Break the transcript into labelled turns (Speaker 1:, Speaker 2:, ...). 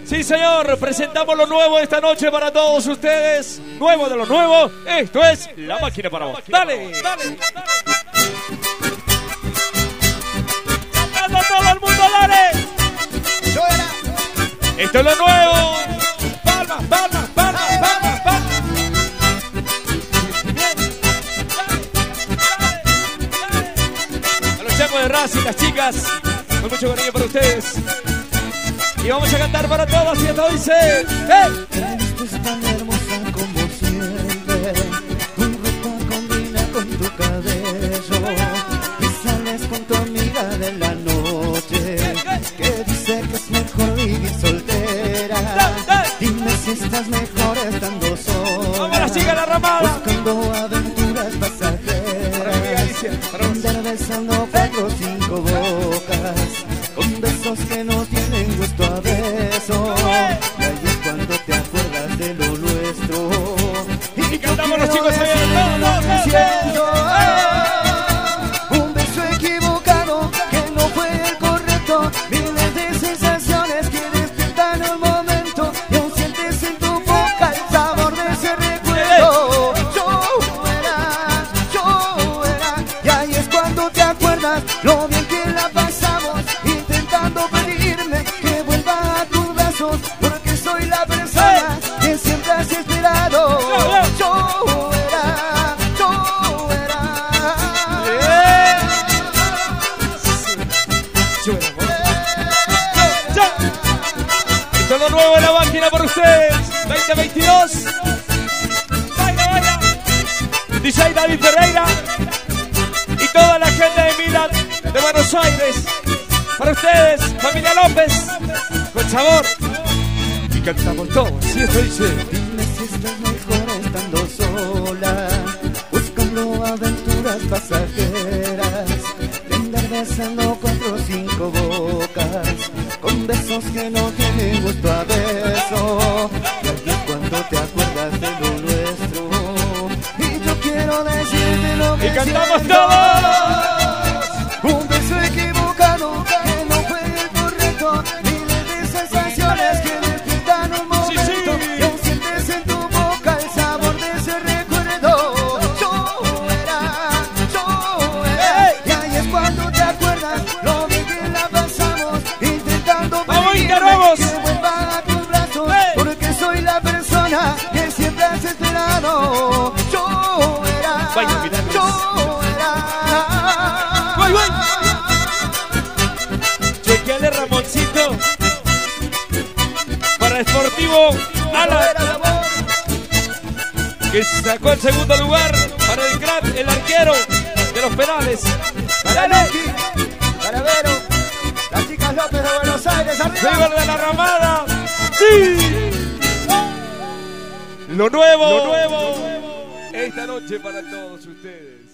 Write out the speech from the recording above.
Speaker 1: Sí, señor, presentamos lo nuevo esta noche para todos ustedes. Nuevo de lo nuevo, esto es La Máquina para Vos. Dale, dale, dale. Cantando todo el mundo, dale. Esto es lo nuevo. Palmas, palmas, palmas, palmas, palmas. A los chicos de Racing, las chicas, con mucho cariño para ustedes. Y vamos a cantar para todos y esto dice ¡hey!
Speaker 2: Esto es tan hermosa como siempre. Tu ropa combina con tu cabello. Y sales con tu amiga de la noche, que dice que es mejor vivir soltera. Dime si estás mejor estando sola.
Speaker 1: ¡Vamos la chica la ramada!
Speaker 2: Buscando aventuras pasajeras, andar besando 4 o 5 bocas, con besos que no tienen gusto a beso. Y ahí es cuando te acuerdas de lo nuestro.
Speaker 1: Y cantamos los chicos
Speaker 2: diciendo un beso equivocado que no fue el correcto. Miles de sensaciones que despiertan un momento y aún sientes en tu boca el sabor de ese recuerdo. Yo era, y ahí es cuando te acuerdas lo bien que la pasamos, intentando pedirme que vuelva a tus brazos, porque soy la persona que siempre has esperado. Yo era.
Speaker 1: Esto es lo nuevo de La Máquina por ustedes 2022. Baila, baila. DJ David Ferreira y toda la gente de Milán, de Buenos Aires. Para ustedes, familia López, con sabor. Y cantamos todos, y esto dice
Speaker 2: Dime si estás mejor estando sola, buscando aventuras pasajeras, de andar besando 4 o 5 bocas, con besos que no tienen gusto a beso. Y ahí es cuando te acuerdas de lo nuestro. Y yo quiero decirte lo que
Speaker 1: y cantamos
Speaker 2: siento.
Speaker 1: todos.
Speaker 2: Un beso equivocado que no fue el correcto. Miles de sensaciones que despiertan un momento, y aún sientes en tu boca el sabor de ese recuerdo. Yo era, y ahí es cuando te acuerdas lo bien que la pasamos, intentando pedirme que vuelva a tus brazos, porque soy la persona que siempre has esperado. Yo era.
Speaker 1: Chequeale Ramoncito para Sportivo Ala, que sacó el segundo lugar para el crack, el arquero de los penales.
Speaker 2: Para Luqui, para Vero, las chicas López de Buenos Aires, arriba.
Speaker 1: River de la Ramada. ¡Sí! Lo nuevo esta noche para todos ustedes.